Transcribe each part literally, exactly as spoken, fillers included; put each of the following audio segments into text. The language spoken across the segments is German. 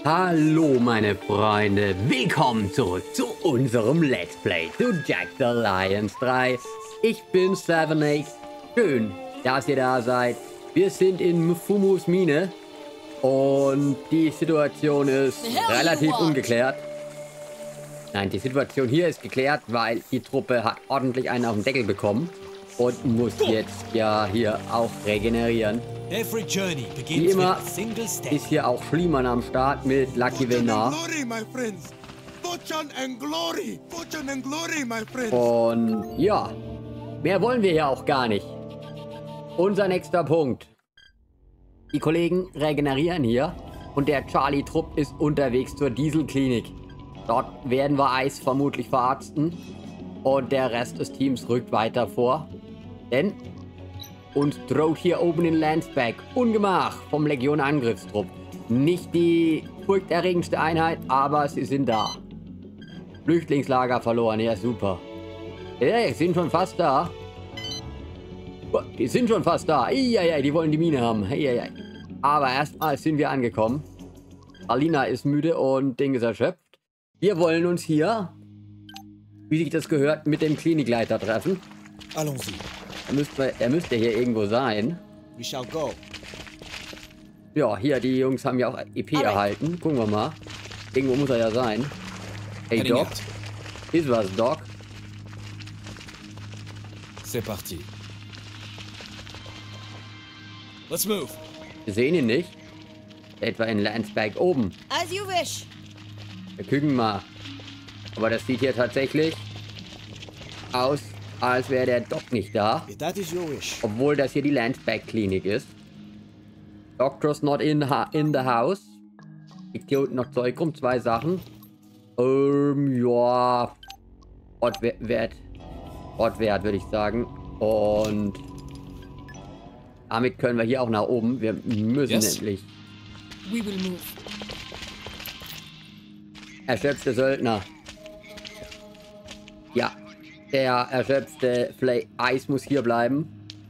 Hallo meine Freunde, willkommen zurück zu unserem Let's Play zu Jack the Lions drei. Ich bin Seven-X, schön, dass ihr da seid. Wir sind in Mfumus Mine und die Situation ist relativ ungeklärt. Nein, die Situation hier ist geklärt, weil die Truppe hat ordentlich einen auf den Deckel bekommen und muss jetzt ja hier auch regenerieren. Wie immer ist hier auch Schliemann am Start mit Lucky Venar. Und ja, mehr wollen wir ja auch gar nicht. Unser nächster Punkt. Die Kollegen regenerieren hier und der Charlie-Trupp ist unterwegs zur Dieselklinik. Dort werden wir Eis vermutlich verarzten und der Rest des Teams rückt weiter vor. Denn uns droht hier oben in Landsberg Ungemach vom Legion-Angriffstrupp. Nicht die furchterregendste Einheit, aber sie sind da. Flüchtlingslager verloren, ja super. Ja, die sind schon fast da. Die sind schon fast da. Eieiei, die wollen die Mine haben. Eieiei. Aber erstmal sind wir angekommen. Alina ist müde und Ding ist erschöpft. Wir wollen uns hier, wie sich das gehört, mit dem Klinikleiter treffen. Allons-y. Er müsste, er müsste hier irgendwo sein. We shall go. Ja, hier, die Jungs haben ja auch E P erhalten. Gucken wir mal. Irgendwo muss er ja sein. Hey, Heading Doc. out. Ist was, Doc? C'est parti. Let's move. Wir sehen ihn nicht. Etwa in Landsberg oben. As you wish. Wir gucken mal. Aber das sieht hier tatsächlich aus, als wäre der Doc nicht da. If that is your wish. Obwohl das hier die Landsberg-Klinik ist. Doctor's not in, in the house. Liegt hier unten noch Zeug rum. Zwei Sachen. Ähm, ja. Ortwert. Ortwert, würde ich sagen. Und damit können wir hier auch nach oben. Wir müssen Yes. endlich. We will move. Erschöpfte Söldner. Ja. Der erschöpfte Flay Eis muss hier bleiben.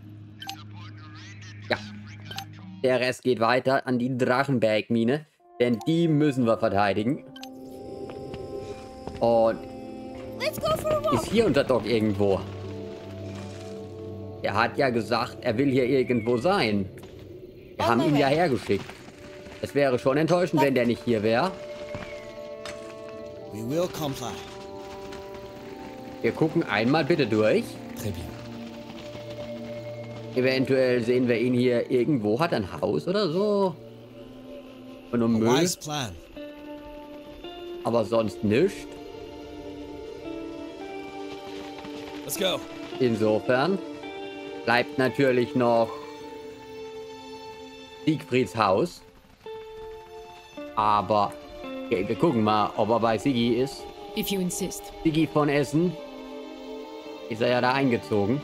Ja. Der Rest geht weiter an die Drachenbergmine. Denn die müssen wir verteidigen. Und Let's go for a walk. ist hier unser Doc irgendwo? Er hat ja gesagt, er will hier irgendwo sein. Wir haben ihn ja hergeschickt. Es wäre schon enttäuschend, wenn der nicht hier wäre. We will comply. Wir gucken einmal bitte durch. Très bien. Eventuell sehen wir ihn hier irgendwo. Hat er ein Haus oder so? Und um Müll. Wise plan. Aber sonst nichts. Let's go. Insofern bleibt natürlich noch Siegfrieds Haus. Aber okay, wir gucken mal, ob er bei Sigi ist. If you insist. Sigi von Essen. Ist er ja da eingezogen.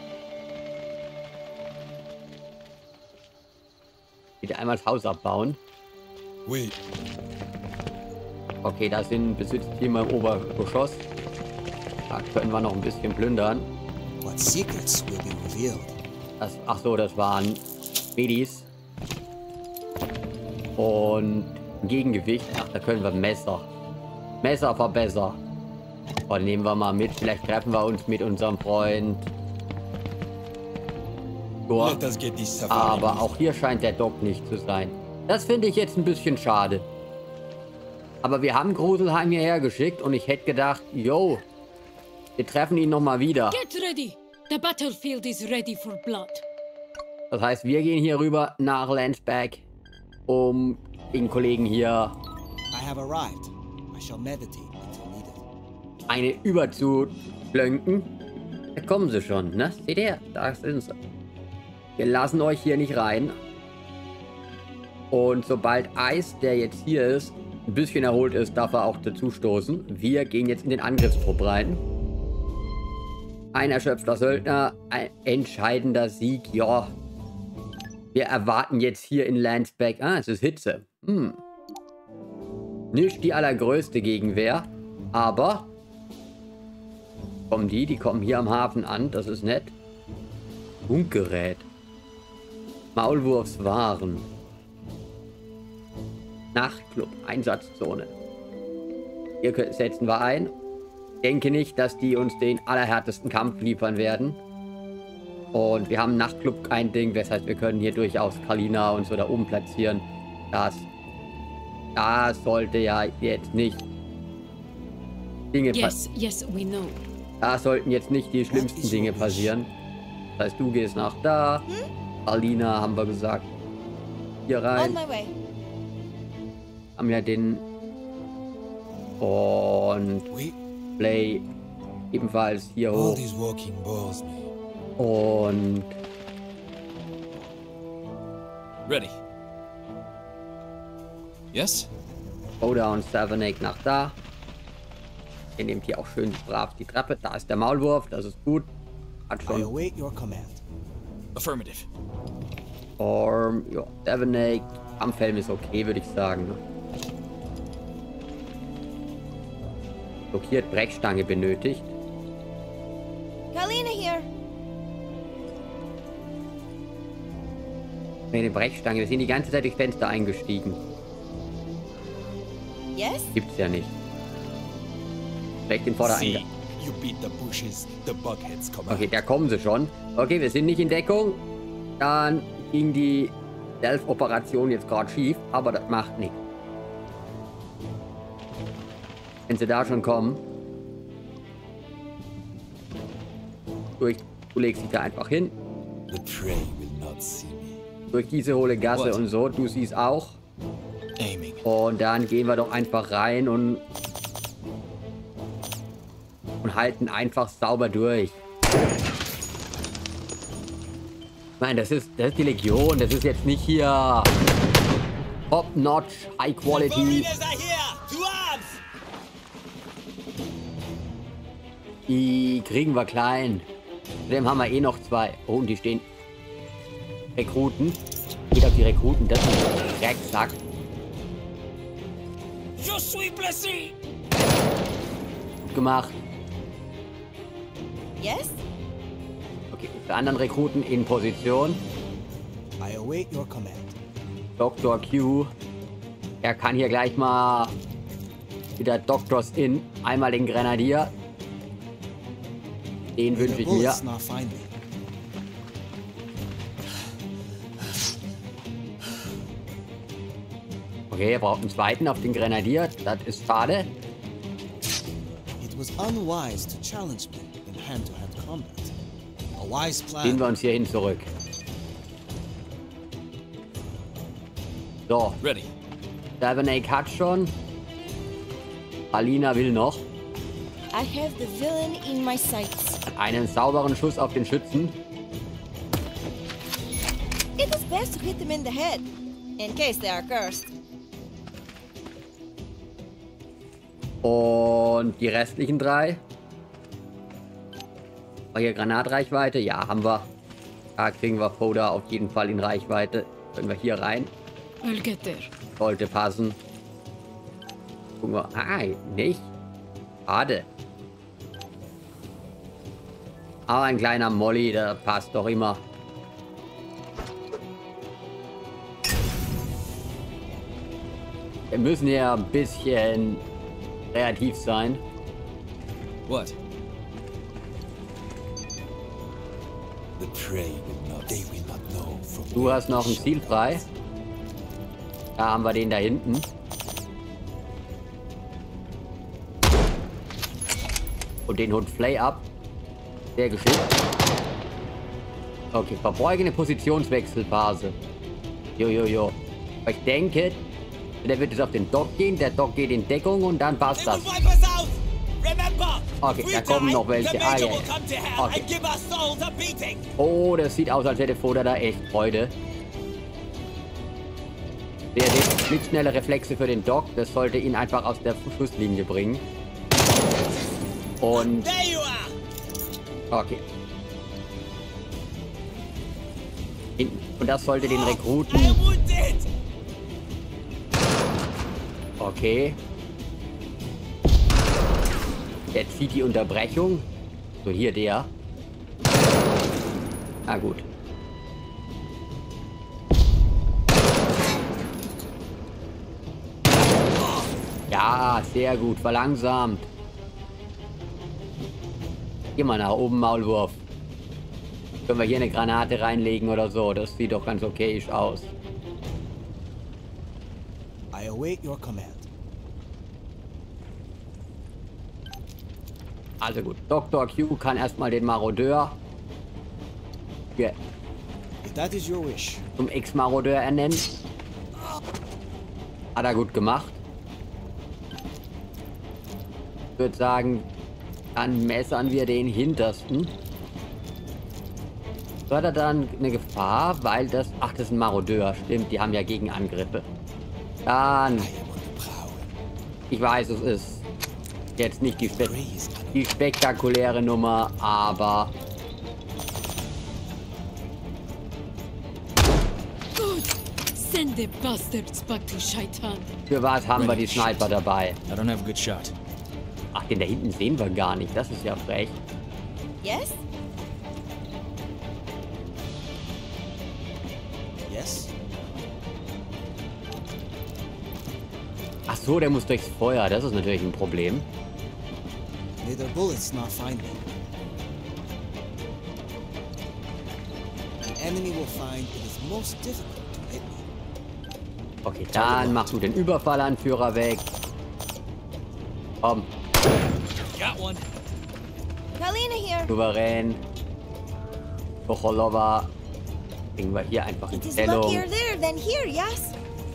Wieder einmal das Haus abbauen. Oui. Okay, da sind Besitztümer im Obergeschoss. Da können wir noch ein bisschen plündern. What secrets will be revealed? Das, ach so, das waren Medis. Und ein Gegengewicht. Ach, da können wir Messer. Messer verbessern. Oh, nehmen wir mal mit. Vielleicht treffen wir uns mit unserem Freund. Goa. Let us get this safari. Aber auch hier scheint der Doc nicht zu sein. Das finde ich jetzt ein bisschen schade. Aber wir haben Gruselheim hierher geschickt und ich hätte gedacht, yo, wir treffen ihn nochmal wieder. Get ready. The battlefield is ready for blood. Das heißt, wir gehen hier rüber nach Landsberg, um den Kollegen hier I have arrived. I shall meditate until needed. eine überzublönken. Da kommen sie schon, ne? Seht ihr? Da sind sie. Wir lassen euch hier nicht rein. Und sobald Eis, der jetzt hier ist, ein bisschen erholt ist, darf er auch dazu stoßen. Wir gehen jetzt in den Angriffstrupp rein. Ein erschöpfter Söldner, ein entscheidender Sieg, ja. Wir erwarten jetzt hier in Landsberg... Ah, es ist Hitze. Hm. Nicht die allergrößte Gegenwehr, aber... Kommen die, die kommen hier am Hafen an, das ist nett. Funkgerät. Maulwurfswaren. Nachtclub-Einsatzzone. Hier setzen wir ein. Ich denke nicht, dass die uns den allerhärtesten Kampf liefern werden. Und wir haben im Nachtclub kein Ding. Das heißt, wir können hier durchaus Kalina und so da oben platzieren. Das, das sollte ja jetzt nicht Dinge Yes, yes, we know. Da sollten jetzt nicht die schlimmsten Dinge passieren. Das heißt, du gehst nach da. Kalina haben wir gesagt. Hier rein. On my way. Haben ja den und Play ebenfalls hier All hoch. these walking bores me. Und Ready. Yes? Oda und Savenek nach da. Ihr nehmt hier auch schön brav die Treppe. Da ist der Maulwurf, das ist gut. Hat I schon await your command. Affirmative. Orm, ja, Savenek. Kampfhelm ist okay, würde ich sagen. Blockiert Brechstange benötigt. Kalina here. Eine Brechstange. Wir sind die ganze Zeit durchs Fenster eingestiegen. Yes? Gibt's ja nicht. Vielleicht den Vordereingang. You beat the bushes, the bugheads come Okay, da kommen sie schon. Okay, wir sind nicht in Deckung. Dann ging die Stealth-Operation jetzt gerade schief, aber das macht nichts. Wenn sie da schon kommen. Durch, du legst dich da einfach hin. The prey will not see me. Durch diese hohle Gasse What? und so. Du siehst auch. Aiming. Und dann gehen wir doch einfach rein und und halten einfach sauber durch. Ich meine, das ist, das ist die Legion. Das ist jetzt nicht hier Top-Notch, High-Quality. Die kriegen wir klein. Zudem haben wir eh noch zwei. Oh, und die stehen. Rekruten. Geht auf die Rekruten. Das ist ein Drecksack. Gut gemacht. Yes? Okay, für anderen Rekruten in Position. I await your command. Doktor Q. Er kann hier gleich mal wieder Doctors in. Einmal den Grenadier. Den May wünsche the ich mir. bullets not find me. Okay, er braucht einen zweiten auf den Grenadier. Das ist schade. It was unwise to challenge me in hand-to-hand combat. A wise Ziehen plan. wir uns hier hin zurück. So, Ready. Savenek hat schon. Alina will noch. I have the villain in my sights. Einen sauberen Schuss auf den Schützen. It is best to hit them in the head, in case they are cursed. Und die restlichen drei. War hier Granatreichweite? Ja, haben wir. Da kriegen wir Foda auf jeden Fall in Reichweite. Können wir hier rein. I'll get there. Sollte passen. Gucken wir. Ah, nicht. Schade. Aber ein kleiner Molly, der passt doch immer. Wir müssen ja ein bisschen kreativ sein. What? The prey will not. They will not know from Du hast noch ein Ziel frei. Da haben wir den da hinten. Und den holt Flay ab. Sehr geschickt. Okay, verbeugende Positionswechselphase. Jojojo. Jo, jo. Aber ich denke, der wird jetzt auf den Dock gehen. Der Dock geht in Deckung und dann passt das. Okay, da kommen noch welche. Ah, ja, ja. Okay. Oh, das sieht aus, als hätte Foda da echt Freude. Der hat blitzschnelle Reflexe für den Dock. Das sollte ihn einfach aus der Schusslinie bringen. Und... Okay. Hinten. Und das sollte den Rekruten... Okay. Der zieht die Unterbrechung. So, hier der. Na gut. Ja, sehr gut. Verlangsamt. Geh mal nach oben, Maulwurf. Können wir hier eine Granate reinlegen oder so? Das sieht doch ganz okayisch aus. I await your command. Also gut. Doktor Q kann erstmal den Marodeur hier If that is your wish. zum Ex-Marodeur ernennen. Hat er gut gemacht. Ich würde sagen, dann messern wir den hintersten. Hat er dann eine Gefahr, weil das... Ach, das ist ein Marodeur. Stimmt, die haben ja Gegenangriffe. Dann... Ich weiß, es ist jetzt nicht die, spe die spektakuläre Nummer, aber... Good. Send the bastards back to Shaitan. Für was haben wir die Sniper dabei? I don't have a good shot. Ach, den da hinten sehen wir gar nicht. Das ist ja frech. Yes? Yes? Ach so, der muss durchs Feuer. Das ist natürlich ein Problem. May their bullets not find me. The enemy will find it is most difficult to hit me. Okay, dann machst du den Überfallanführer weg. Komm, Got one. Kalina here. souverän. Kocholova. Bringen wir hier einfach in It is Stellung. luckier there than here, yes?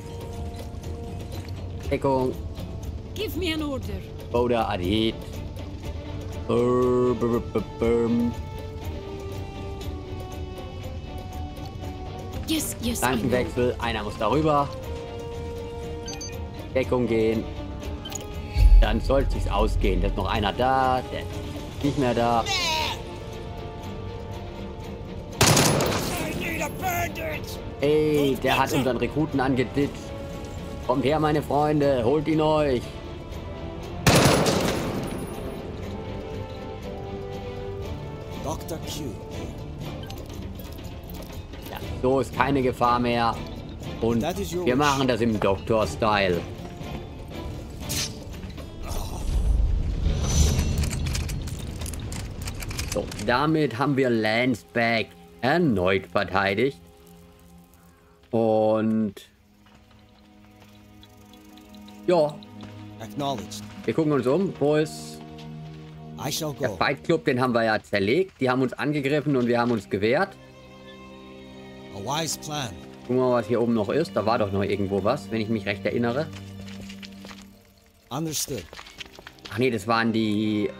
Deckung. Give me an order. Oder Adit. Brr, brr, brr, brr. Yes, yes, I know. Flankenwechsel. Einer muss darüber. Deckung gehen. Dann soll es sich ausgehen. Da ist noch einer da. Der ist nicht mehr da. Ey, der hat unseren Rekruten angeditscht. Kommt her, meine Freunde. Holt ihn euch. Doctor Q here. Ja, so ist keine Gefahr mehr. Und wir machen das im Doktor-Style. So, damit haben wir Landsback erneut verteidigt. Und ja, Acknowledged. wir gucken uns um. Wo ist I shall der go. Fight Club? Den haben wir ja zerlegt. Die haben uns angegriffen und wir haben uns gewehrt. A wise plan. Gucken wir mal, was hier oben noch ist. Da war doch noch irgendwo was, wenn ich mich recht erinnere. Understood. Ach nee, das waren die...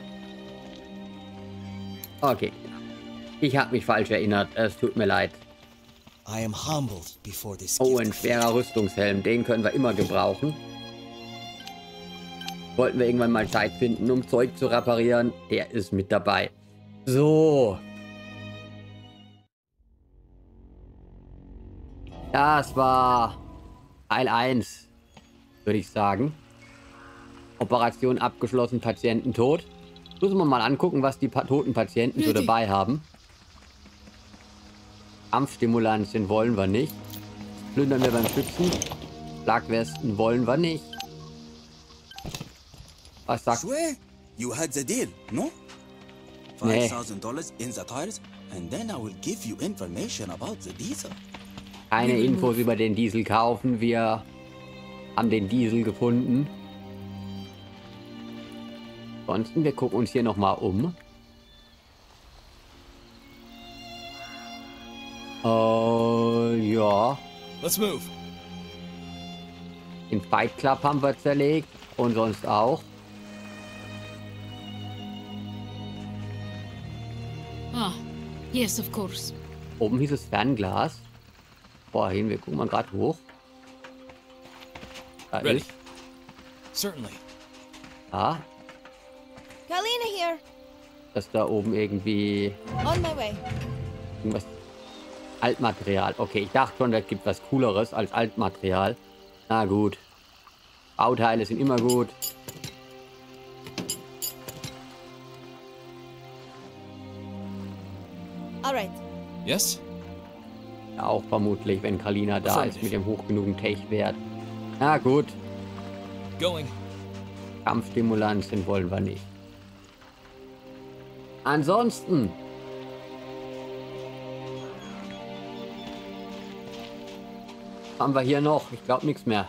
Okay. Ich habe mich falsch erinnert. Es tut mir leid. I am humbled before this Oh, gift ein of schwerer Rüstungshelm. Den können wir immer gebrauchen. Wollten wir irgendwann mal Zeit finden, um Zeug zu reparieren. Der ist mit dabei. So. Das war Teil eins, würde ich sagen. Operation abgeschlossen, Patienten tot. Müssen wir mal angucken, was die pa toten Patienten so dabei haben. Kampfstimulantien wollen wir nicht. Plündern wir beim Schützen. Schlagwesten wollen wir nicht. Was sagt... Swear you had the deal, no? Nee. Five thousand dollars in the tires, and then I will give you information about the diesel. Keine Infos über den Diesel kaufen. Wir haben den Diesel gefunden. Ansonsten, wir gucken uns hier nochmal um. Äh, ja. Let's move. Den Fight Club haben wir zerlegt. Und sonst auch. Ah, yes, of course. Oben hieß es Fernglas. Vorhin, wir gucken mal gerade hoch. Da Ready. ist. Certainly. Ah, Kalina here. dass da oben irgendwie On my way. irgendwas. Altmaterial. Okay, ich dachte schon, das gibt was Cooleres als Altmaterial. Na gut. Bauteile sind immer gut. All right. Yes? Auch vermutlich, wenn Kalina da ist mit dem hoch genugen Tech-Wert. Na gut. Going. Kampfstimulantien wollen wir nicht. Ansonsten. Haben wir hier noch? Ich glaube nichts mehr.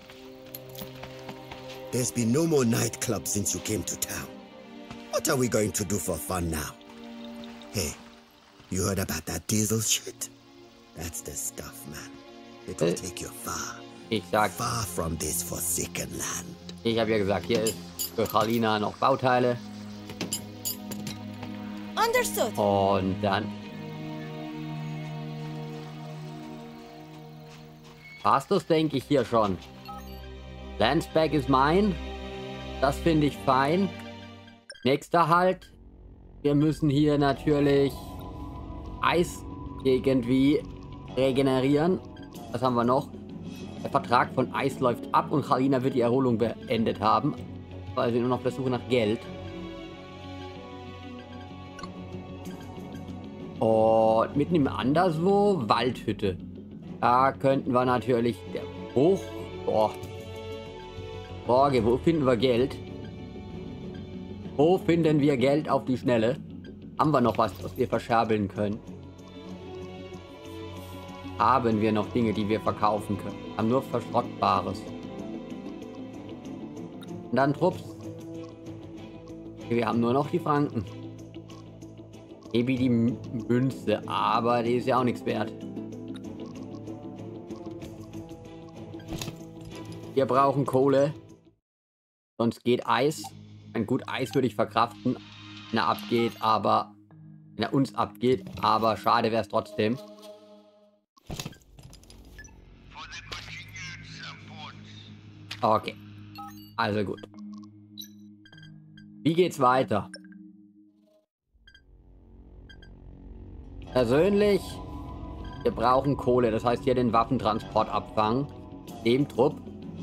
There's been no more nightclubs since you came to town. What are we going to do for fun now? Hey, you heard about that diesel shit? That's the stuff, man. It will Äh, take you far, Ich sag, far from this forsaken land. ich habe ja gesagt, hier ist für Karlina noch Bauteile. Understood. Und dann passt das, denke ich, hier schon. Landsback ist mein. Das finde ich fein. Nächster Halt. Wir müssen hier natürlich Eis irgendwie regenerieren. Was haben wir noch? Der Vertrag von Eis läuft ab und Karlina wird die Erholung beendet haben. Weil sie nur noch auf der Suche nach Geld. Und mitten im Anderswo Waldhütte. Da könnten wir natürlich der hoch. Boah. Frage, wo finden wir Geld? Wo finden wir Geld auf die Schnelle? Haben wir noch was, was wir verscherbeln können? Haben wir noch Dinge, die wir verkaufen können? Haben nur Verschrottbares. Und dann Trupps. Wir haben nur noch die Franken. Maybe die Münze, aber die ist ja auch nichts wert. Wir brauchen Kohle. Sonst geht Eis. Ein gut Eis würde ich verkraften, wenn er abgeht, aber wenn er uns abgeht, aber schade wäre es trotzdem. Okay. Also gut. Wie geht's weiter? Persönlich, wir brauchen Kohle, das heißt hier den Waffentransport abfangen, dem Trupp.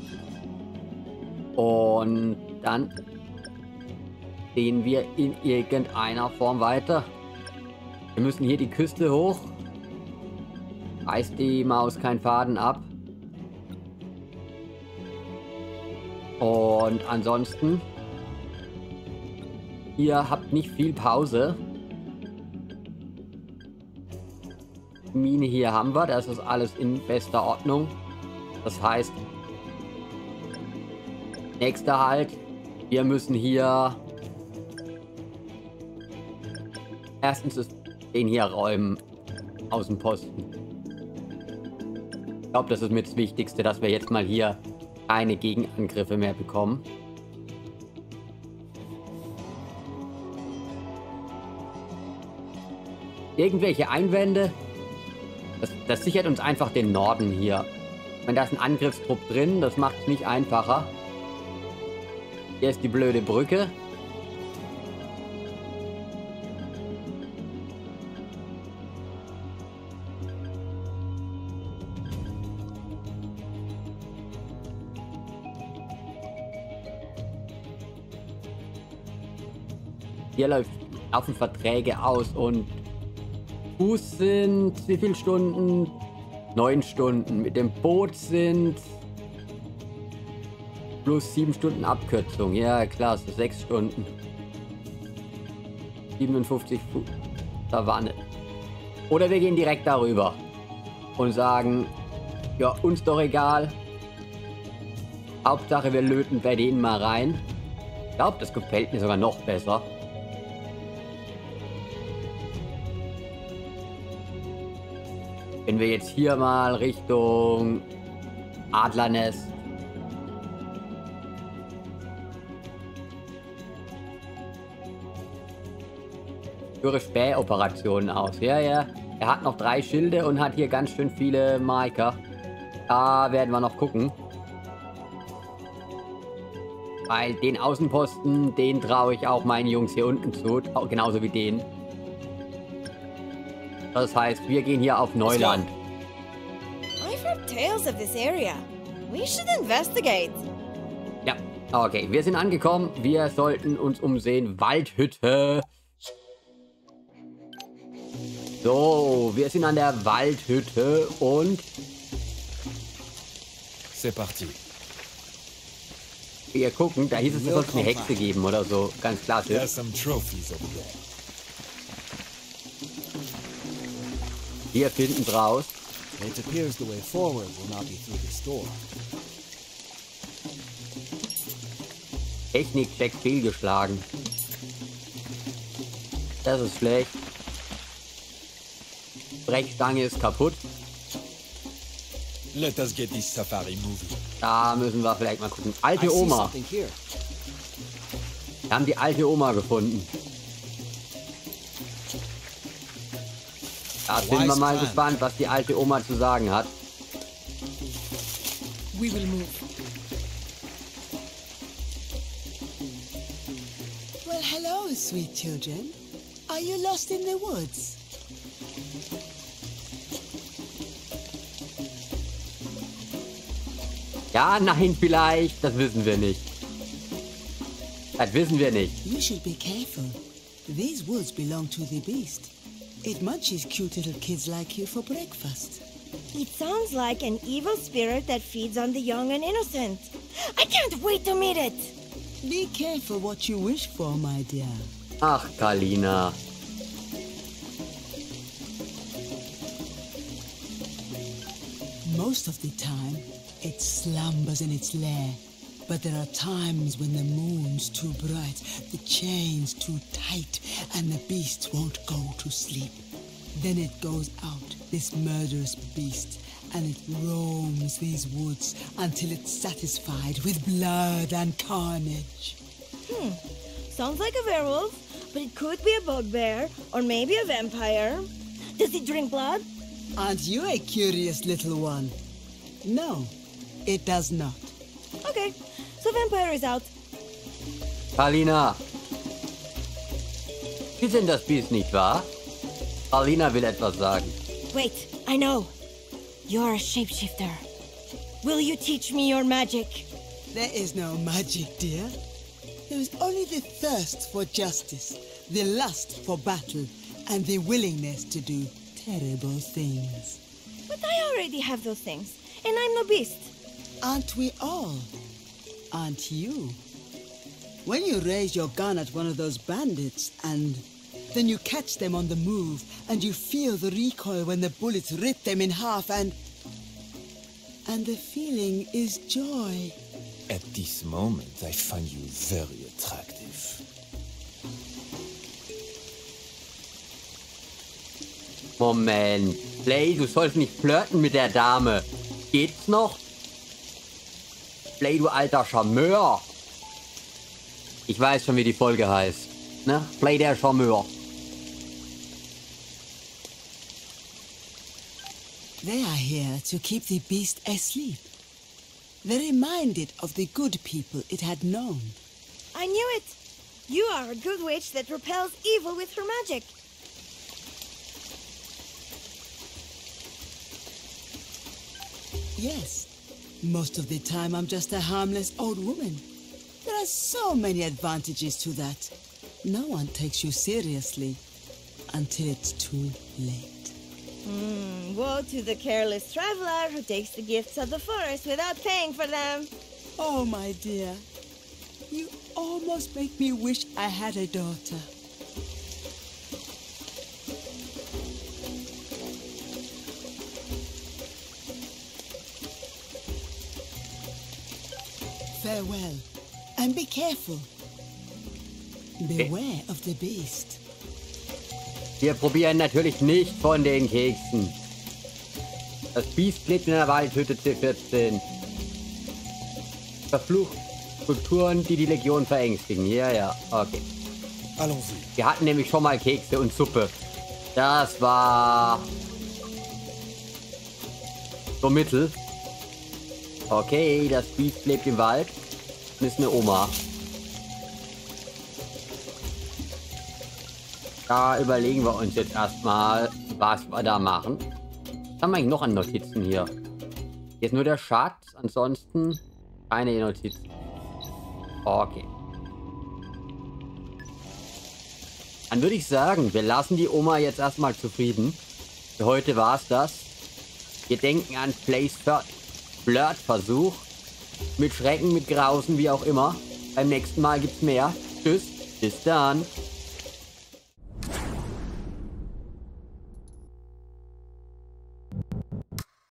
Und dann gehen wir in irgendeiner Form weiter. Wir müssen hier die Küste hoch. Reißt die Maus keinen Faden ab. Und ansonsten, ihr habt nicht viel Pause. Mine hier haben wir, das ist alles in bester Ordnung. Das heißt, nächster Halt, wir müssen hier erstens ist den hier räumen, Außenposten. Ich glaube, das ist mir das Wichtigste, dass wir jetzt mal hier keine Gegenangriffe mehr bekommen. Irgendwelche Einwände? Das, das sichert uns einfach den Norden hier. Wenn da ist ein Angriffstrupp drin, das macht es nicht einfacher. Hier ist die blöde Brücke. Hier läuft, laufen Verträge aus und Fuß sind wie viele Stunden? Neun Stunden. Mit dem Boot sind plus sieben Stunden Abkürzung. Ja klar, so sechs Stunden. siebenundfünfzig Fuß Savanne. Oder wir gehen direkt darüber und sagen, ja, uns doch egal. Hauptsache wir löten bei denen mal rein. Ich glaube, das gefällt mir sogar noch besser. Wenn wir jetzt hier mal Richtung Adlernest. Führe Spähoperationen aus. Ja, ja. Er hat noch drei Schilde und hat hier ganz schön viele Marker. Da werden wir noch gucken. Weil den Außenposten, den traue ich auch meinen Jungs hier unten zu. Genauso wie den. Das heißt, wir gehen hier auf Neuland. I've heard tales of this area. We should investigate. Ja, okay. Wir sind angekommen. Wir sollten uns umsehen. Waldhütte. So, wir sind an der Waldhütte und... C'est parti. Wir gucken, da hieß es, es soll eine Hexe geben oder so. Ganz klassisch. There's some trophies over there. Wir finden raus. It appears the way forward will not be through this door. Technik-Check fehlgeschlagen. Das ist schlecht. Brechstange ist kaputt. Let us get this safari movie. Da müssen wir vielleicht mal gucken. I Alte see Oma. something here. Wir haben die alte Oma gefunden. Da sind wir mal gespannt, was die alte Oma zu sagen hat. We will move. Well, hello, sweet children. Are you lost in the woods? Ja, nein, vielleicht. Das wissen wir nicht. Das wissen wir nicht. You should be careful. These woods belong to the beast. It munches cute little kids like you for breakfast. It sounds like an evil spirit that feeds on the young and innocent. I can't wait to meet it! Be careful what you wish for, my dear. Ach, Kalina. Most of the time, it slumbers in its lair. But there are times when the moon's too bright, the chain's too tight, and the beast won't go to sleep. Then it goes out, this murderous beast, and it roams these woods until it's satisfied with blood and carnage. Hmm. Sounds like a werewolf, but it could be a bugbear, or maybe a vampire. Does it drink blood? Aren't you a curious little one? No, it does not. Okay, so vampire is out. Kalina. Sie sind das Biest, nicht wahr? Kalina will etwas sagen. Wait, I know. You're a shapeshifter. Will you teach me your magic? There is no magic, dear. There is only the thirst for justice, the lust for battle, and the willingness to do terrible things. But I already have those things, and I'm no beast. Aren't we all? Aren't you? When you raise your gun at one of those bandits and then you catch them on the move and you feel the recoil when the bullets rip them in half and... and the feeling is joy. At this moment, I find you very attractive. Moment. Play, du sollst nicht flirten mit der Dame. Geht's noch? Play, du alter Charmeur. Ich weiß schon, wie die Folge heißt. Ne? Play, der Charmeur. They are here to keep the beast asleep. They're reminded of the good people it had known. I knew it. You are a good witch that repels evil with her magic. Yes. Most of the time, I'm just a harmless old woman. There are so many advantages to that. No one takes you seriously until it's too late. Hmm, woe to the careless traveler who takes the gifts of the forest without paying for them. Oh, my dear. You almost make me wish I had a daughter. Farewell, and be careful. Beware of the beast. Wir probieren natürlich nicht von den Keksen. Das Biest lebt in der Waldhütte C vierzehn. Verflucht Strukturen, die die Legion verängstigen. Ja, ja, okay. Allons-y. Wir hatten nämlich schon mal Kekse und Suppe. Das war... so mittel. Okay, das Biest lebt im Wald. Das ist eine Oma. Da überlegen wir uns jetzt erstmal, was wir da machen. Was haben wir eigentlich noch an Notizen hier? Hier ist nur der Schatz, ansonsten keine Notizen. Okay. Dann würde ich sagen, wir lassen die Oma jetzt erstmal zufrieden. Für heute war es das. Wir denken an Plays Flirtversuch. Mit Schrecken, mit Grausen, wie auch immer. Beim nächsten Mal gibt's mehr. Tschüss, bis dann.